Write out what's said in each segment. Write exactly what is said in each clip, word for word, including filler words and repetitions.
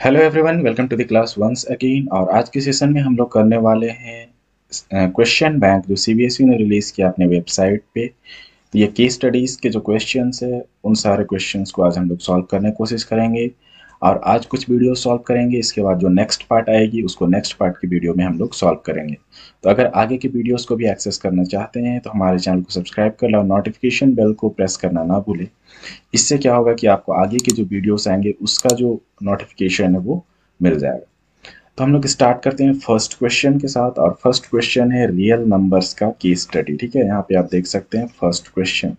Hello everyone, welcome to the class once again. और आज के सेशन में हम लोग करने वाले हैं क्वेश्चन बैंक जो सीबीएसई ने रिलीज किया अपने वेबसाइट पे। तो ये केस स्टडीज के जो क्वेश्चंस है उन सारे क्वेश्चंस को आज हम लोग सॉल्व करने की कोशिश करेंगे। और आज कुछ वीडियो सॉल्व करेंगे, इसके बाद जो नेक्स्ट पार्ट आएगी उसको नेक्स्ट पार्ट की वीडियो में हम लोग सॉल्व करेंगे। तो अगर आगे की वीडियोस को भी एक्सेस करना चाहते हैं तो हमारे चैनल को सब्सक्राइब कर लो और नोटिफिकेशन बेल को प्रेस करना ना भूलें। इससे क्या होगा कि आपको आगे के जो वीडियोस आएंगे उसका जो नोटिफिकेशन है वो मिल जाएगा। तो हम लोग स्टार्ट करते हैं फर्स्ट क्वेश्चन के साथ। और फर्स्ट क्वेश्चन है रियल नंबर्स का केस स्टडी। ठीक है, यहाँ पे आप देख सकते हैं फर्स्ट क्वेश्चन।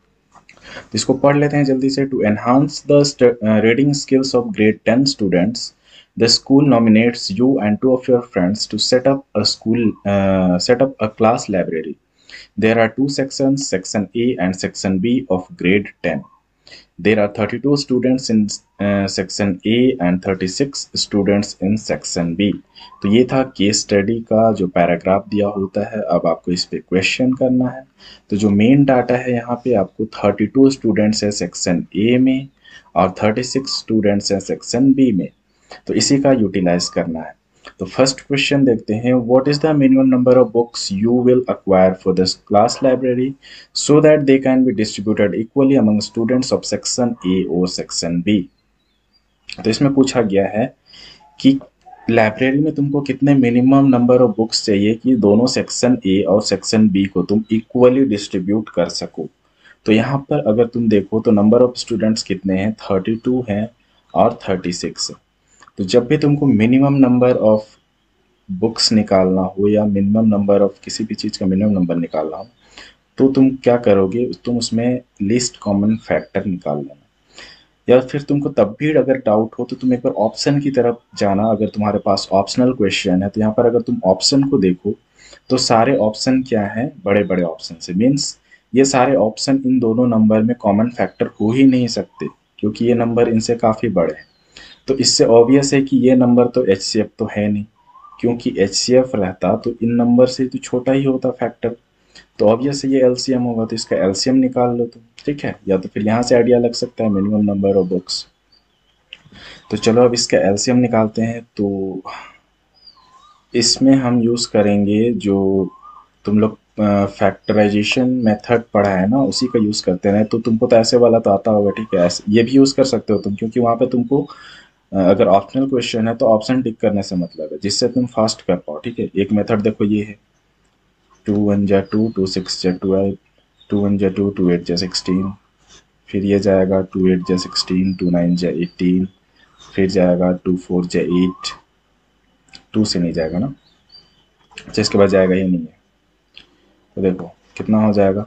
तो इसको पढ़ लेते हैं जल्दी से। To enhance the reading skills of grade ten students, the school nominates you and two of your friends to set up a school uh, set up a class library. There are two sections, section A and section B of grade ten. There are thirty-two students in uh, section A and thirty-six students in section B. तो ये था case study का जो paragraph दिया होता है। अब आपको इस पे क्वेश्चन करना है। तो जो मेन डाटा है यहाँ पे आपको थर्टी-टू स्टूडेंट्स है सेक्शन ए में और थर्टी-सिक्स स्टूडेंट्स हैं सेक्शन बी में। तो इसी का यूटिलाइज करना है। तो फर्स्ट क्वेश्चन देखते हैं। What is the minimum number of books you will acquire for this class library so that they can be distributed equally among students of section A और सेक्शन बी। तो इसमें पूछा गया है कि लाइब्रेरी में तुमको कितने मिनिमम नंबर ऑफ बुक्स चाहिए कि दोनों सेक्शन ए और सेक्शन बी को तुम इक्वली डिस्ट्रीब्यूट कर सको। तो यहाँ पर अगर तुम देखो तो नंबर ऑफ स्टूडेंट्स कितने हैं, थर्टी टू हैं और थर्टी सिक्स है। तो जब भी तुमको मिनिमम नंबर ऑफ बुक्स निकालना हो या मिनिमम नंबर ऑफ किसी भी चीज़ का मिनिमम नंबर निकालना हो तो तुम क्या करोगे, तुम उसमें लीस्ट कॉमन फैक्टर निकाल लेना। या फिर तुमको तब भी अगर डाउट हो तो तुम एक बार ऑप्शन की तरफ जाना। अगर तुम्हारे पास ऑप्शनल क्वेश्चन है तो यहाँ पर अगर तुम ऑप्शन को देखो तो सारे ऑप्शन क्या है, बड़े बड़े ऑप्शन से। मीन्स ये सारे ऑप्शन इन दोनों नंबर में कॉमन फैक्टर हो ही नहीं सकते क्योंकि ये नंबर इनसे काफ़ी बड़े हैं। तो इससे ऑब्वियस है कि ये नंबर तो एच सी एफ तो है नहीं, क्योंकि एच सी एफ रहता तो इन नंबर से तो छोटा ही होता फैक्टर। तो ऑब्वियस ये एलसीएम होगा, तो इसका एलसीएम निकाल लो तुम। ठीक है, या तो फिर यहाँ से आइडिया लग सकता है मिनिमम नंबर ऑफ बुक्स। तो चलो अब इसका एलसीएम निकालते हैं। तो इसमें हम यूज करेंगे जो तुम लोग फैक्टराइजेशन मेथड पढ़ा है ना, उसी का यूज करते हैं। तो तुमको तो ऐसे वाला तो आता होगा, ठीक है, ऐसे ये भी यूज कर सकते हो तुम, क्योंकि वहां पे तुमको अ, अगर ऑप्शनल क्वेश्चन है तो ऑप्शन टिक करने से मतलब है, जिससे तुम फास्ट कर पाओ। ठीक है, एक मेथड देखो ये है, टू वन जा टू, टू सिक्स जा ट्वेल्व, टू वन जा टू, टू एट जा सिक्सटीन। फिर ये जाएगा टू एट जा सिक्सटीन, टू नाइन जा एटीन। फिर जाएगा टू फोर जा एट, टू से नहीं जाएगा ना, अच्छा इसके बाद जाएगा ही नहीं है। तो देखो कितना हो जाएगा,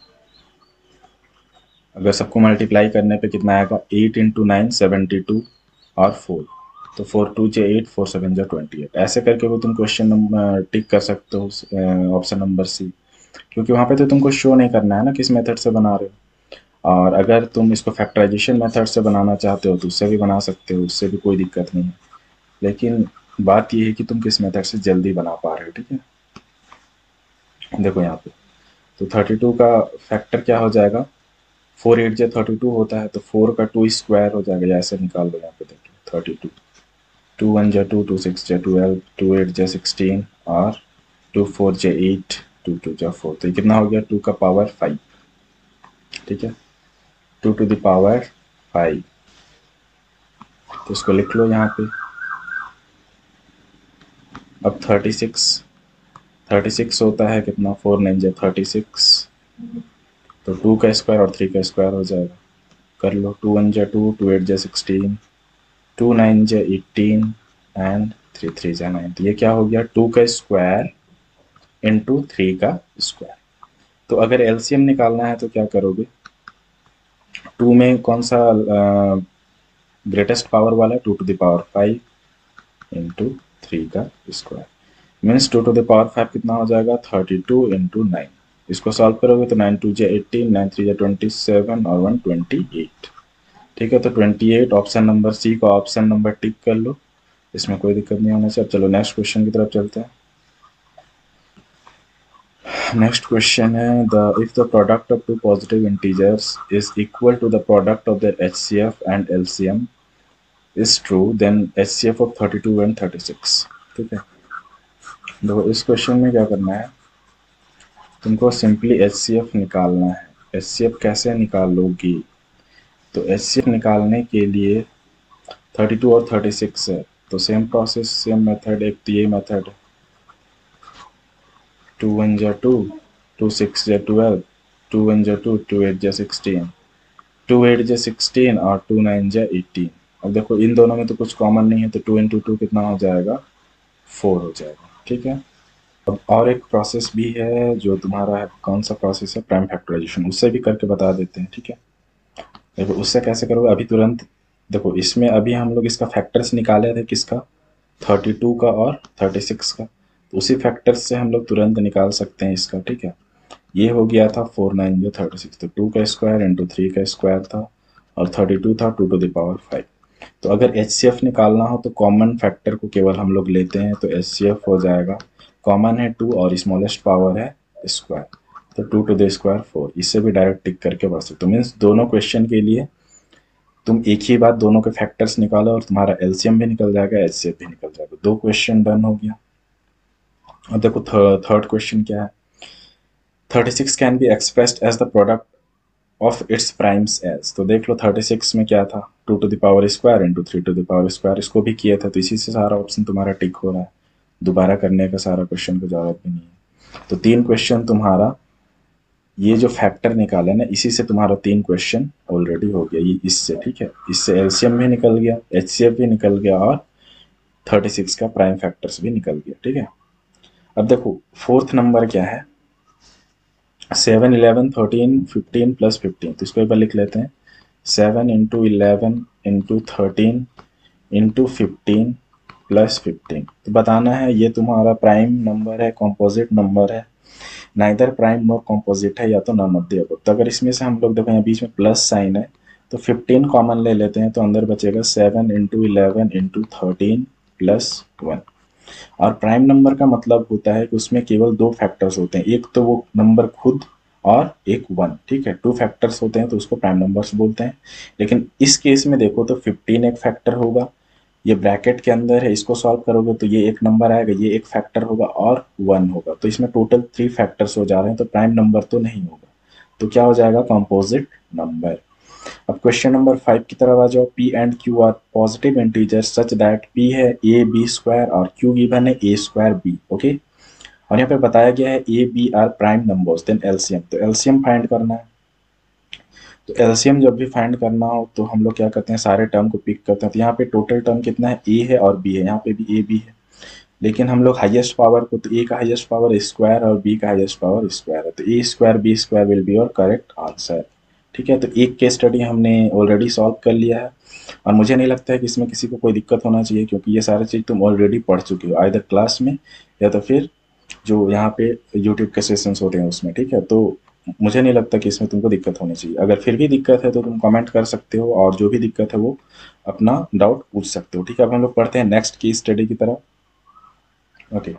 अगर सबको मल्टीप्लाई करने पे कितना आएगा, eight into nine seventy two और फोर। तो फोर टू जे एट, फोर सेवन जा ट्वेंटी एट। ऐसे करके वो तुम क्वेश्चन नंबर टिक कर सकते हो ऑप्शन नंबर सी, क्योंकि वहाँ पे तो तुमको शो नहीं करना है ना किस मेथड से बना रहे हो। और अगर तुम इसको फैक्टराइजेशन मेथड से बनाना चाहते हो तो उससे भी बना सकते हो, उससे भी कोई दिक्कत नहीं है। लेकिन बात ये है कि तुम किस मेथड से जल्दी बना पा रहे हो। ठीक है, देखो यहाँ पे तो थर्टी टू का फैक्टर क्या हो जाएगा, फोर एट जा थर्टी टू होता है, तो फोर का टू स्क्वायर हो जाएगा, या ऐसे निकाल दो। यहाँ पे देखो थर्टी टू, टू वन जा टू, टू सिक्स जा ट्वेल्व, टू एट जा सिक्सटीन और टू फोर जा एट, टू टू जा फोर। तो ये कितना हो गया, टू का पावर फाइव। ठीक है, two to the power five. तो इसको लिख लो यहाँ पे। अब थर्टी सिक्स, थर्टी सिक्स होता है कितना, फोर नाइन जा थर्टी सिक्स। तो टू का स्क्वायर और थ्री का स्क्वायर हो जाएगा, कर लो। टू वन जा टू, टू एट जा सिक्सटीन, टू नाइन जा एटीन एंड थ्री थ्री जा नाइन। तो ये क्या हो गया, टू का स्क्वायर इंटू थ्री का स्क्वायर। तो अगर एलसीएम निकालना है तो क्या करोगे, टू में कौन सा ग्रेटेस्ट पावर वाला है, two to the power five into three का square. Means two to the power five कितना हो जाएगा, थर्टी टू इंटू नाइन। इसको सॉल्व करोगे तो नाइन टू जा एटीन, नाइन थ्री जा ट्वेंटी सेवन और वन ट्वेंटी एट। ठीक है, तो twenty eight option number C को ऑप्शन नंबर टिक कर लो, इसमें कोई दिक्कत नहीं होना चाहिए। चलो नेक्स्ट क्वेश्चन की तरफ चलते हैं। नेक्स्ट क्वेश्चन है, the if the product of two positive integers is equal to the product of the HCF and LCM, is true then H C F of thirty two and thirty six. ठीक है, देखो इस question में क्या करना है, तुमको simply H C F निकालना है। एच सी एफ कैसे निकालोगी, तो एच सी एफ निकालने के लिए थर्टी टू और थर्टी सिक्स है, तो सेम प्रोसेस सेम मेथड, एक तो ये मेथड, टू वन जा टू, टू सिक्स जा ट्वेल्व, टू वन जा टू, टू एट जा सिक्सटीन, टू एट जा सिक्सटीन और टू नाइन जा एटीन। अब देखो इन दोनों में तो कुछ कॉमन नहीं है, तो टू इंटू टू कितना हो जाएगा, फोर हो जाएगा। ठीक है, अब और एक प्रोसेस भी है जो तुम्हारा है, कौन सा प्रोसेस है, प्राइम फैक्टराइजेशन, उससे भी करके बता देते हैं। ठीक है, देखो उससे कैसे करोगे अभी तुरंत, देखो इसमें अभी हम लोग इसका फैक्टर्स निकाले थे, किसका, थर्टी टू का और थर्टी सिक्स का, तो उसी फैक्टर्स से हम लोग तुरंत निकाल सकते हैं इसका। ठीक है, ये हो गया था फोर नाइन जो थर्टी सिक्स, तो टू का स्क्वायर इंटू थ्री का स्क्वायर था, और थर्टी टू था two to the power five. तो अगर एच सी एफ निकालना हो तो कॉमन फैक्टर को केवल हम लोग लेते हैं, तो एच सी एफ हो जाएगा, कॉमन है टू और स्मॉलेस्ट पावर है स्क्वायर, तो two to the square four. इससे भी डायरेक्ट टिक करके बढ़ सकते हो, मीन्स दोनों क्वेश्चन के लिए तुम एक ही बात दोनों के फैक्टर्स निकालो और तुम्हारा एलसीएम भी निकल जाएगा, एचसीएफ भी निकल जाएगा। दो क्वेश्चन डन हो गया। अब देखो थर्ड क्वेश्चन क्या है, thirty six can be expressed as the product of its primes as. तो देख लो थर्टी सिक्स में क्या था, two to the power square into three to the power square, इसको भी किया था, तो इसी से सारा ऑप्शन तुम्हारा टिक हो रहा है, दोबारा करने का सारा क्वेश्चन को जरूरत भी नहीं है। तो तीन क्वेश्चन तुम्हारा ये जो फैक्टर निकाला ना, इसी से तुम्हारा तीन क्वेश्चन ऑलरेडी हो गया ये इससे। ठीक है, इससे एलसीएम भी निकल गया, एचसीएफ भी निकल गया, और थर्टी सिक्स का प्राइम फैक्टर्स भी निकल गया। ठीक है, अब देखो फोर्थ नंबर क्या है, seven eleven thirteen fifteen plus fifteen, तो इसको एक बार लिख लेते हैं, seven into eleven into thirteen into fifteen plus fifteen. तो बताना है ये तुम्हारा प्राइम नंबर है, कॉम्पोजिट नंबर है, नाइदर प्राइम नॉर कॉम्पोजिट है, या तो नन ऑफ द अबव। तो अगर इसमें से हम लोग देखो यहाँ बीच में प्लस साइन है, तो फिफ्टीन कॉमन ले लेते हैं, तो अंदर बचेगा seven into eleven into thirteen plus one. और प्राइम नंबर का मतलब होता है कि उसमें केवल दो फैक्टर्स होते हैं, एक तो वो नंबर खुद और एक वन। ठीक है, टू फैक्टर्स होते हैं तो उसको प्राइम नंबर्स बोलते हैं। लेकिन इस केस में देखो तो फिफ्टीन एक फैक्टर होगा, ये ब्रैकेट के अंदर है, इसको सॉल्व करोगे तो ये एक नंबर आएगा, ये एक फैक्टर होगा और वन होगा, तो इसमें टोटल थ्री फैक्टर्स हो जा रहे हैं, तो प्राइम नंबर तो नहीं होगा, तो क्या हो जाएगा, कंपोजिट नंबर। अब क्वेश्चन नंबर फाइव की तरफ आ जाओ, P and Q are positive integer such that P है ए बी स्क्वायर और क्यू गिवन है ए स्क्वायर बी। ओके, और यहाँ पे बताया गया है A B are prime numbers, then LCM, तो एलसीएम फाइंड करना है। तो एलसीएम जब भी फाइंड करना हो तो हम लोग क्या करते हैं, सारे टर्म को पिक करते हैं। तो यहाँ पे टोटल टर्म कितना है, ए है और बी है, यहाँ पे भी ए बी है, लेकिन हम लोग हाईएस्ट पावर को, तो ए का हाईएस्ट पावर स्क्वायर और बी का हाईएस्ट पावर स्क्वायर है, तो A square B square will be your correct answer. ठीक है, तो एक केस स्टडी हमने ऑलरेडी सॉल्व कर लिया है, और मुझे नहीं लगता है कि इसमें किसी को कोई दिक्कत होना चाहिए, क्योंकि ये सारी चीज़ तुम ऑलरेडी पढ़ चुके हो आइदर क्लास में या तो फिर जो यहाँ पे यूट्यूब के सेशंस होते हैं उसमें। ठीक है, तो मुझे नहीं लगता कि इसमें तुमको दिक्कत होनी चाहिए। अगर फिर भी दिक्कत है तो तुम कमेंट कर सकते हो, और जो भी दिक्कत है वो अपना डाउट पूछ सकते हो। ठीक है, अब हम लोग पढ़ते हैं नेक्स्ट की स्टडी की तरफ। ओके,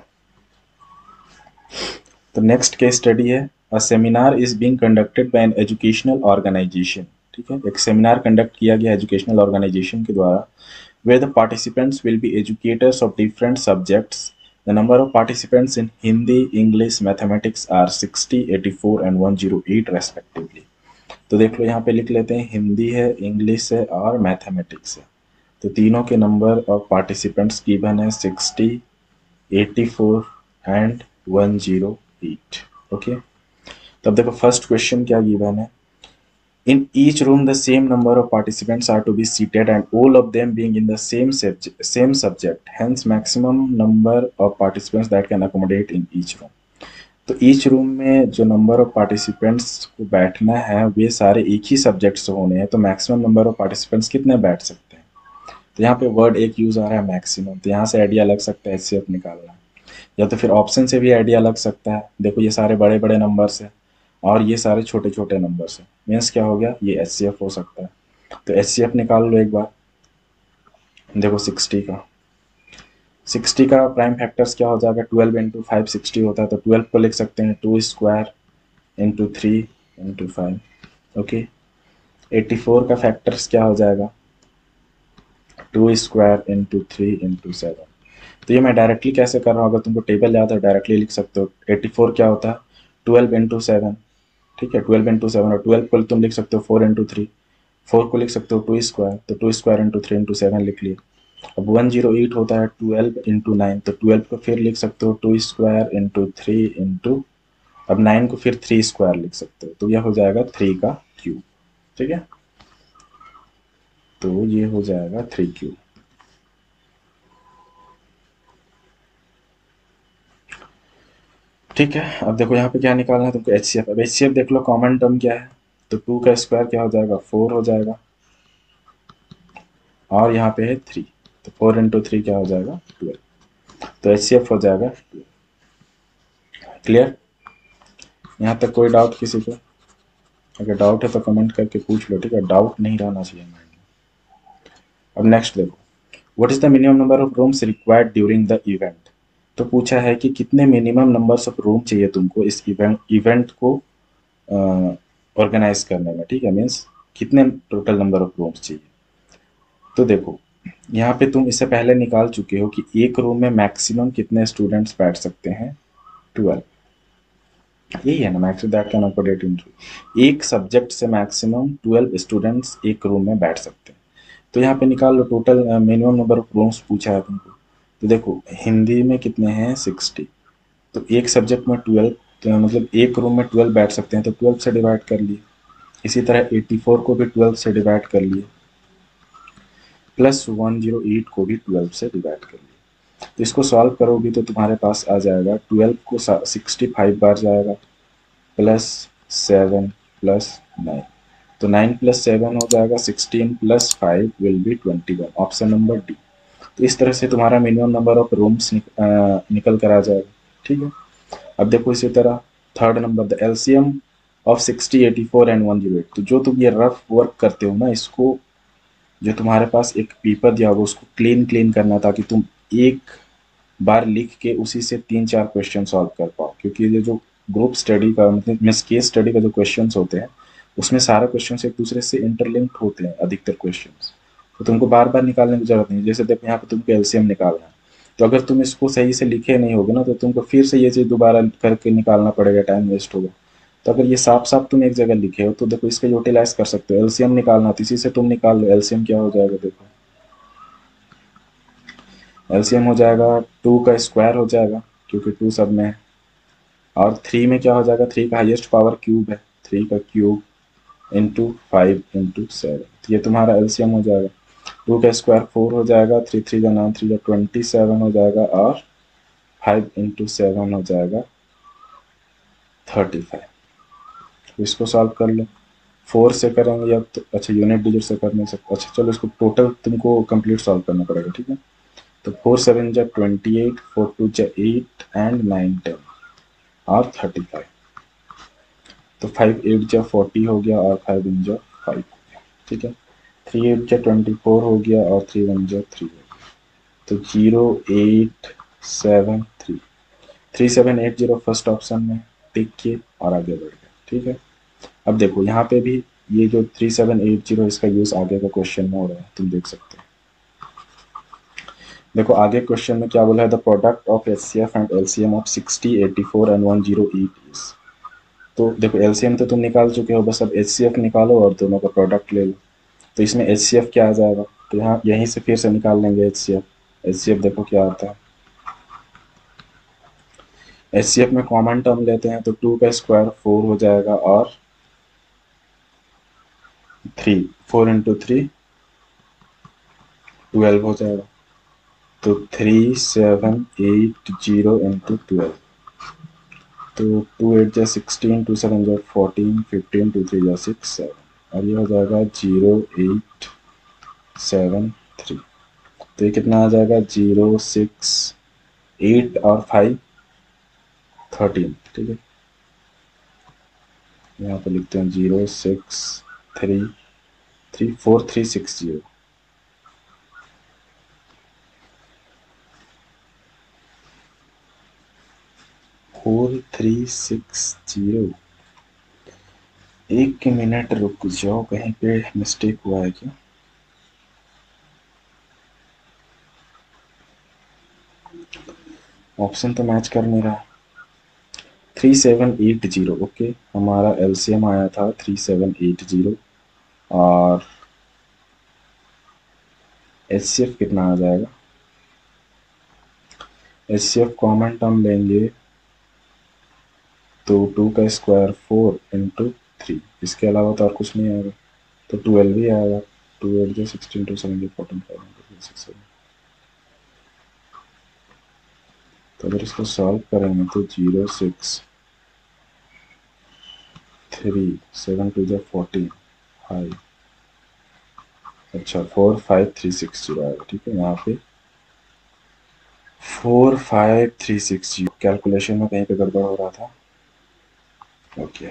तो नेक्स्ट केस स्टडी है, a seminar is being conducted by an educational organisation. ठीक है, एक सेमिनार कंडक्ट किया गया एजुकेशनल ऑर्गेनाइजेशन के द्वारा, where the participants will be educators of different subjects. The number of participants in Hindi, English, Mathematics are sixty, eighty-four and one oh eight respectively. तो देख लो यहाँ पे लिख लेते हैं, हिंदी है, इंग्लिश है और मैथमेटिक्स है। तो तीनों के नंबर ऑफ पार्टिसिपेंट्स गिवन है sixty, eighty four and one zero eight. Okay, तब देखो फर्स्ट क्वेश्चन क्या गिवन है, in each room the same number of participants are to be seated and all of them being in the same subject, same subject, hence maximum number of participants that can accommodate in each room. तो each room में जो number of participants को बैठना है वे सारे एक ही subject से होने हैं, तो मैक्सिमम नंबर ऑफ पार्टिसिपेंट्स कितने बैठ सकते हैं। तो यहाँ पे वर्ड एक यूज आ रहा है मैक्सिमम, तो यहाँ से आइडिया लग सकता है एचसीएफ निकालना, या तो फिर ऑप्शन से भी आइडिया लग सकता है। देखो ये सारे बड़े बड़े नंबर्स है और ये सारे छोटे छोटे नंबर्स है, मीन्स क्या हो गया, ये एचसीएफ हो सकता है। तो एचसीएफ निकाल लो एक बार। देखो सिक्सटी का सिक्सटी का प्राइम फैक्टर्स क्या हो जाएगा, ट्वेल्व इंटू फाइव सिक्सटी होता है, तो ट्वेल्व को लिख सकते हैं two square into three into five. Okay, eighty four का फैक्टर्स क्या हो जाएगा, two square into three into seven. तो ये मैं डायरेक्टली कैसे कर रहा हूँ, अगर तुमको टेबल याद है डायरेक्टली लिख सकते हो। एट्टी फोर क्या होता है, ट्वेल्व इंटू सेवन, ठीक है, ट्वेल्व इंटू सेवन, और ट्वेल्व को तुम लिख सकते हो फोर इंटू थ्री, फोर को लिख सकते हो टू स्क्वायर, तो two square into three into seven लिख लिए। अब वन जीरो एट होता है ट्वेल्व इंटू नाइन, तो ट्वेल्व को फिर लिख सकते हो two square into three into, अब नाइन को फिर थ्री स्क्वायर लिख सकते हो, तो यह हो जाएगा थ्री का क्यूब, ठीक है, तो ये हो जाएगा थ्री क्यूब। ठीक है, अब देखो यहाँ पे क्या निकालना है तुमको, एच सी एफ। अब एच सी एफ देख लो, कॉमन टर्म क्या है, तो टू का स्क्वायर क्या हो जाएगा, फोर हो जाएगा, और यहाँ पे है थ्री, तो फोर इंटू थ्री क्या हो जाएगा, ट्वेल्व, तो एच सी एफ हो जाएगा ट्वेल्व। क्लियर, यहाँ तक कोई डाउट किसी को? अगर डाउट है तो कमेंट करके पूछ लो, ठीक है, डाउट नहीं रहना चाहिए माइंड में। अब नेक्स्ट देखो, what is the minimum number of rooms required during the event. तो पूछा है कि कितने मिनिमम नंबर्स ऑफ रूम चाहिए तुमको इस इवेंट इवेंट को ऑर्गेनाइज करने में, ठीक है, मीन्स कितने टोटल नंबर ऑफ रूम्स चाहिए। तो देखो यहाँ पे तुम इससे पहले निकाल चुके हो कि एक रूम में मैक्सिमम कितने स्टूडेंट्स बैठ सकते हैं, ट्वेल्व, यही है ना, max that can accommodate into, एक सब्जेक्ट से मैक्सिमम ट्वेल्व स्टूडेंट्स एक रूम में बैठ सकते हैं। तो यहाँ पे निकाल लो total minimum number of rooms पूछा है तुमको। तो देखो हिंदी में कितने हैं, सिक्सटी, तो एक सब्जेक्ट में ट्वेल्व, तो मतलब एक रूम में ट्वेल्व बैठ सकते हैं, तो ट्वेल्व से डिवाइड कर लिए। इसी तरह एट्टी फोर को भी ट्वेल्व से डिवाइड कर लिए, प्लस वन जीरो एट को भी ट्वेल्व से डिवाइड कर लिए। तो इसको सॉल्व करोगे तो तुम्हारे पास आ जाएगा, ट्वेल्व को सिक्सटी फाइव बार जाएगा, प्लस सेवन प्लस नाइन, तो नाइन प्लस सेवन हो जाएगा sixteen, plus five will be twenty one, option number D. तो इस तरह से तुम्हारा मिनिमम नंबर ऑफ रूम्स निक, निकल कर आ जाएगा, ठीक है। अब देखो इसी तरह third number, the LCM of sixty, eighty four and one zero eight. तो जो तुम ये रफ वर्क करते हो ना, इसको जो तुम्हारे पास एक पेपर दिया होगा उसको क्लीन क्लीन करना, ताकि तुम एक बार लिख के उसी से तीन चार क्वेश्चन सॉल्व कर पाओ, क्योंकि ये जो ग्रुप स्टडी का मतलब मीन्स केस स्टडी का जो क्वेश्चन होते हैं उसमें सारे क्वेश्चन एक दूसरे से इंटरलिंक्ड होते हैं अधिकतर क्वेश्चन, तो तुमको बार बार निकालने की जरूरत नहीं। जैसे देखो यहाँ पे तुमको एलसीएम निकालना है, तो अगर तुम इसको सही से लिखे नहीं होगे ना, तो तुमको फिर से ये चीज़ दोबारा करके निकालना पड़ेगा, टाइम वेस्ट होगा। तो अगर ये साफ साफ तुम एक जगह लिखे हो तो देखो इसका यूटिलाइज कर सकते हो। एलसीएम निकालना तो इसी से तुम निकाल लो, एलसीएम क्या हो जाएगा, देखो एलसीएम हो जाएगा टू का स्क्वायर हो जाएगा, क्योंकि टू सब में है, और थ्री में क्या हो जाएगा, थ्री का हाईएस्ट पावर क्यूब है, थ्री का cube into five into seven, तो ये तुम्हारा एलसीएम हो जाएगा। टू का स्क्वायर फोर हो जाएगा, थ्री थ्री का नाइन, थ्री का ट्वेंटी सेवन हो जाएगा, और फाइव इंटू सेवन हो जाएगा थर्टी फाइव। तो इसको सॉल्व कर लो, फोर से करेंगे या तो अच्छा यूनिट डिजिट से कर नहीं सकते, अच्छा चलो इसको टोटल तुमको कंप्लीट सॉल्व करना पड़ेगा, ठीक है। तो फोर सेवन जा ट्वेंटी एट, फोर टू जा एट एंड नाइन टेन और थर्टी फाइव, तो फाइव एट जा फोर्टी हो गया और फाइव इन जा फाइव हो गया, ठीक है। थ्री एट जा ट्वेंटी फोर हो गया और थ्री वन जा थ्री हो गया, तो zero eight seven three, three seven eight zero first option में टिक किए और आगे बढ़ गए, ठीक है। अब देखो यहाँ पे भी ये जो थ्री सेवन एट जीरो इसका यूज आगे का क्वेश्चन में हो रहा है, तुम देख सकते हो। देखो आगे क्वेश्चन में क्या बोला है, the product of HCF and LCM of sixty, eighty four and one zero eight is. तो देखो एलसीएम तो तुम निकाल चुके हो, बस अब एचसीएफ निकालो और दोनों का प्रोडक्ट ले लो। तो इसमें एचसीएफ क्या आ जाएगा, तो यहाँ यहीं से फिर से निकाल लेंगे एचसीएफ। एचसीएफ देखो क्या आता है, एचसीएफ में कॉमन टर्म लेते हैं, तो टू का स्क्वायर फोर हो जाएगा, और three, four into three twelve हो जाएगा, तो three seven eight zero into twelve, तो टू एट जा सिक्सटीन, टू सेवन जा फोर्टीन, फिफ्टीन, टू थ्री जा सिक्स, सेवन, और ये हो जाएगा जीरो एट सेवन थ्री। तो ये कितना आ जाएगा, जीरो सिक्स एट और फाइव थर्टीन, ठीक है। यहाँ पे लिखते हैं zero six three three four three six zero, four three six zero. एक मिनट रुक जाओ, कहीं पे मिस्टेक हुआ है क्या। ऑप्शन तो मैच कर नहीं रहा। Three seven eight zero, okay, हमारा एलसीएम आया था थ्री सेवन एट जीरो, और एचसीएफ कितना आ जाएगा? एचसीएफ कॉमन टर्म लेंगे तो टू का स्क्वायर फोर इंटू थ्री, इसके अलावा तो और कुछ नहीं आएगा, तो ट्वेल्व ही आएगा। टू एट जो सिक्सटीन, टू सेवन जो fourteen, five hundred six seven. तो अगर इसको सॉल्व करेंगे तो zero six three seven two जो फोर्टीन फाइव, अच्छा four five three six zero आएगा। ठीक है, यहाँ पे four five three six zero, calculation में कहीं पे गड़बड़ हो रहा था। ओके,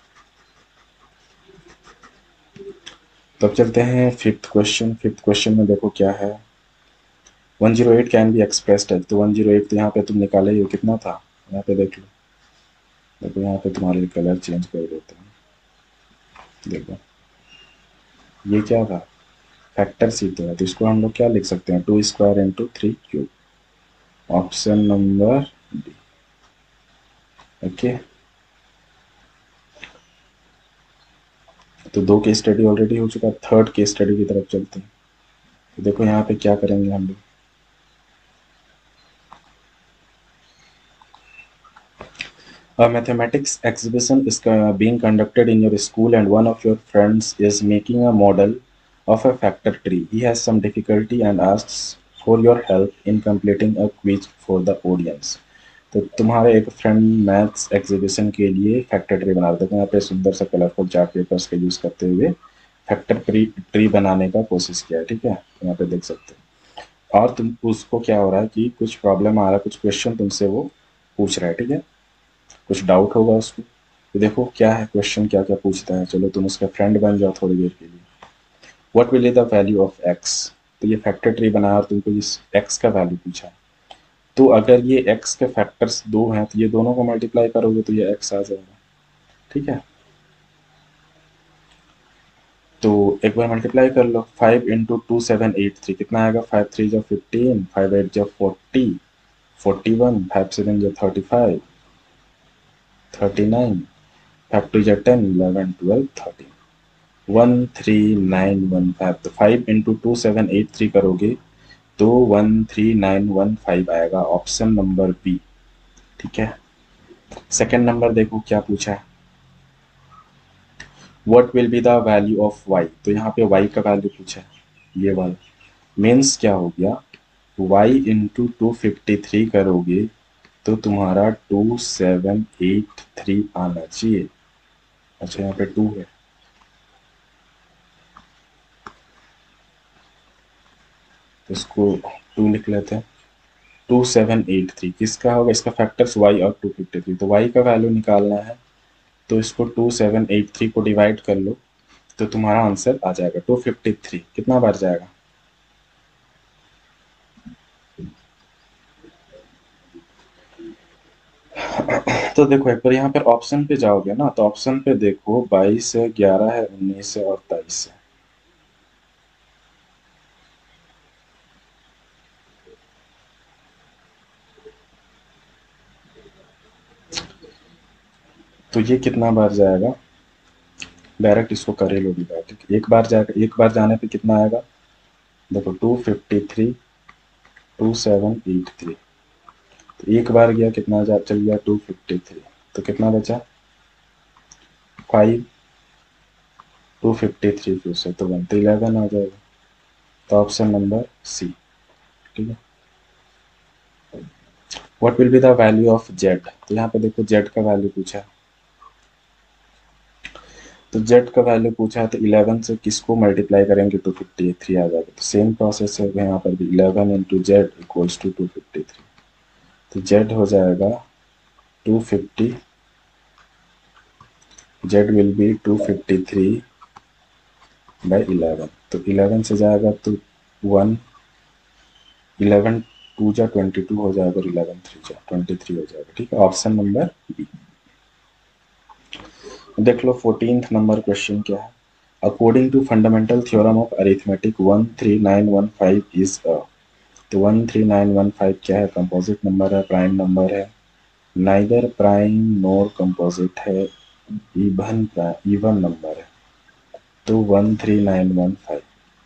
तब चलते हैं फिफ्थ क्वेश्चन। फिफ्थ क्वेश्चन में देखो क्या है, one zero eight can be expressed as, तो वन जीरो एट तो यहाँ पे तुम निकाले ही हो, कितना था यहाँ पे देख लो। देखो यहाँ पे तुम्हारे लिए कलर चेंज कर देते हैं। देखो ये क्या था, फैक्टर सी तो है, तो इसको हम लोग क्या लिख सकते हैं, two square into three cube, option number D. Okay, तो दो केस स्टडी ऑलरेडी हो चुका, थर्ड केस स्टडी की तरफ चलते हैं। तो देखो यहाँ पे क्या करेंगे हम लोग, A mathematics exhibition is uh, being conducted in your school and one of your friends is making a model of a factor tree. He has some difficulty and asks for your help in completing a quiz for the audience. तो तुम्हारे एक friend maths exhibition के लिए factor tree बना रहे थे, यहाँ पे सुंदर सा कलरफुल चार्ट पेपर्स का यूज करते हुए फैक्टर ट्री ट्री बनाने का कोशिश किया है। ठीक है, यहाँ पे देख सकते हो। और तुम उसको क्या हो रहा है कि कुछ प्रॉब्लम आ रहा है, कुछ क्वेश्चन तुमसे वो पूछ रहा है। ठीक है, कुछ डाउट होगा उसको। तो देखो क्या है क्वेश्चन, क्या क्या पूछता है। चलो तुम उसका फ्रेंड बन जाओ थोड़ी देर के लिए। What will be the value of X, तो ये फैक्टर ट्री बनाया और तुमको इस एक्स का वैल्यू पूछा। तो अगर ये एक्स के फैक्टर्स दो हैं तो ये दोनों को मल्टीप्लाई करोगे तो ये एक्स आ जाएगा। ठीक है, तो एक बार मल्टीप्लाई कर लो, five into two seven eight three कितना आएगा, फाइव थ्री जो फिफ्टीन, फाइव एट जो forty, forty one, five seven जो thirty five, thirty nine, five two जो ten, eleven twelve thirteen, one three nine one five. तो five into two seven eight three करोगे तो one three nine one five आएगा, option number B. ठीक है, second number देखो क्या पूछा है, what will be the value of Y, तो यहाँ पे वाई का वैल्यू पूछा है ये वाला। मीन्स क्या हो गया, Y into two fifty three करोगे तो तुम्हारा टू सेवन एट थ्री आना चाहिए। अच्छा यहाँ पे टू है, तो इसको टू लिख लेते हैं। टू सेवन एट थ्री किसका होगा, इसका फैक्टर्स वाई और टू फिफ्टी थ्री, तो वाई का वैल्यू निकालना है तो इसको टू सेवन एट थ्री को डिवाइड कर लो तो तुम्हारा आंसर आ जाएगा टू फिफ्टी थ्री। कितना बार जाएगा, तो देखो एक बार यहाँ पर ऑप्शन पे जाओगे ना, तो ऑप्शन पे देखो बाईस है, ग्यारह है, उन्नीस है और तेईस है। तो ये कितना बार जाएगा, डायरेक्ट इसको कर ही लो डिवाइड। एक बार जाएगा, एक बार जाने पे कितना आएगा, देखो two fifty three, two seven eight three, तो एक बार गया कितना जा चल गया टू फिफ्टी थ्री, तो कितना बचा फाइव, टू फिफ्टी थ्री फिर से तो वन, तो इलेवन आ जाएगा, तो ऑप्शन नंबर सी। ठीक है, what will be the value of Z, तो यहाँ पे देखो जेड का वैल्यू पूछा है, तो जेड का वैल्यू पूछा है तो इलेवन से किसको मल्टीप्लाई करेंगे टू फिफ्टी थ्री आ जाएगा। तो सेम प्रोसेस है यहाँ पर भी, eleven into Z equals to two fifty three, तो जेड हो जाएगा two fifty, Z will be two fifty three by eleven, तो इलेवन से जाएगा तो वन, इलेवन टू जा ट्वेंटी टू हो जाएगा और इलेवन थ्री जा ट्वेंटी थ्री हो जाएगा। ठीक है, ऑप्शन नंबर बी। देख लो फोर्टीन्थ नंबर क्वेश्चन क्या है, according to fundamental theorem of arithmetic one three nine one five is a, तो one three nine one five क्या है, कंपोजिट नंबर है, प्राइम नंबर है, नाइदर प्राइम नोर कंपोजिट है, even even number है, तो one three nine one five.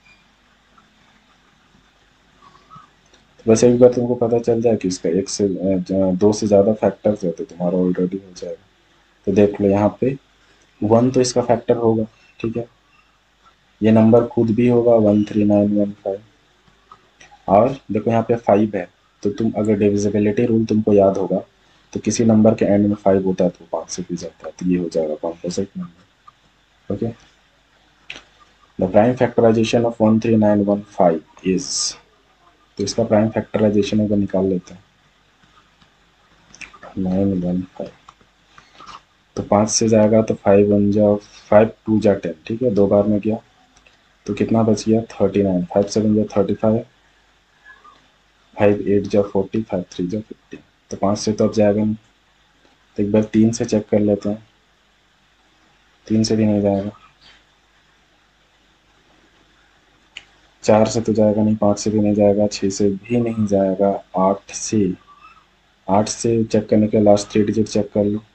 वैसे एक बार तुमको पता चल जाए कि इसका एक से अ, दो से ज़्यादा फैक्टर्स है तो तुम्हारा ऑलरेडी हो जाएगा। तो देख लो यहाँ पे वन तो इसका फैक्टर होगा, ठीक है, ये नंबर खुद भी होगा one three nine one five, और देखो यहाँ पे फाइव है, तो तुम अगर डिविजिबिलिटी रूल तुमको याद होगा तो किसी नंबर के एंड में फाइव होता है तो पाँच से भी जाता है, तो ये हो जाएगा composite number. Okay, the prime factorisation of one three nine one five is, तो इसका प्राइम फैक्टराइजेशन अगर निकाल लेते हैं नाइन वन फाइव, तो पाँच से जाएगा तो फाइव वन जा फाइव टू जा टेन, ठीक है, दो बार में गया तो कितना बच गया थर्टी नाइन, फाइव सेवन जा थर्टी फाइव, फाइव एट जा फोर्टी, फाइव थ्री जा फिफ्टी, तो पाँच से तो अब जाएगा नहीं, तो एक बार तीन से चेक कर लेते हैं, तीन से भी नहीं जाएगा, चार से तो जाएगा नहीं, पाँच से भी नहीं जाएगा, छः से भी नहीं जाएगा, आठ से आठ से चेक करने के लास्ट थ्री डिजिट चेक कर लो,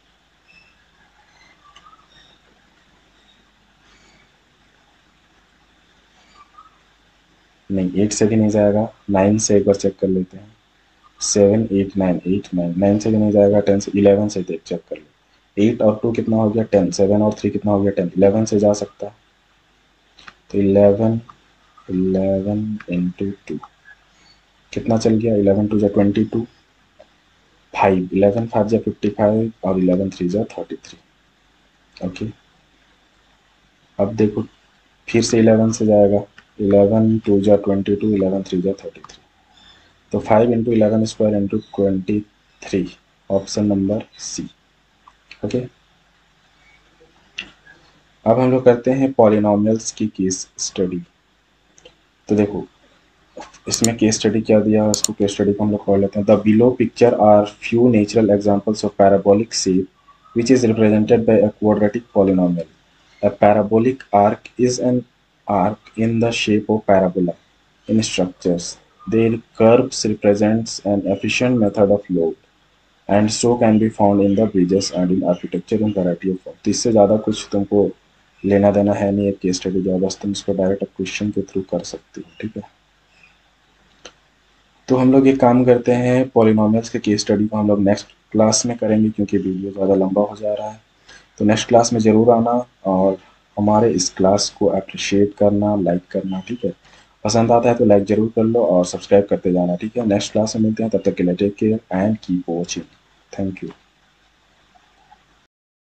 नहीं एट से भी नहीं जाएगा, नाइन से एक बार चेक कर लेते हैं, seven eight nine, eight nine, nine से भी नहीं जाएगा, टेन से, इलेवन से देख चेक कर लो, एट और टू कितना हो गया टेन, सेवन और थ्री कितना हो गया टेन, इलेवन से जा सकता है, तो इलेवन इलेवन इंटू टू कितना चल गया, इलेवन टू जा twenty two, five, eleven five जा फिफ्टी फाइव, और इलेवन थ्री जा थर्टी थ्री। ओके, अब देखो फिर से इलेवन से जाएगा, इलेवन टू जा ट्वेंटी टू, इलेवन थ्री जा थर्टी थ्री, तो five into eleven square into twenty three, option number C. Okay, अब हम लोग करते हैं पॉलिनोमियल्स की केस स्टडी। तो देखो इसमें केस स्टडी क्या दिया है, उसको केस स्टडी को हम लोग पढ़ लेते हैं। The below picture are few natural examples of parabolic shape which is represented by a quadratic polynomial. A parabolic arc is an arc in the shape of parabola in structures. Their curves represents an efficient method of load and so can be found in the bridges and in architecture in variety of form. तो इससे ज़्यादा कुछ तुमको लेना देना है नहीं, एक केस स्टडी जो बस तुम इसको डायरेक्ट क्वेश्चन के थ्रू कर सकती हो, ठीक है। तो हम लोग ये काम करते हैं, पॉलिनोमियल्स के केस स्टडी को हम लोग नेक्स्ट क्लास में करेंगे क्योंकि वीडियो ज़्यादा लंबा हो जा रहा है। तो नेक्स्ट क्लास में ज़रूर आना और हमारे इस क्लास को अप्रिशिएट करना, लाइक करना, ठीक है। पसंद आता है तो लाइक ज़रूर कर लो और सब्सक्राइब करते जाना, ठीक है। नेक्स्ट क्लास में मिलते हैं, तब तक के लिए take care and keep watching. Thank you.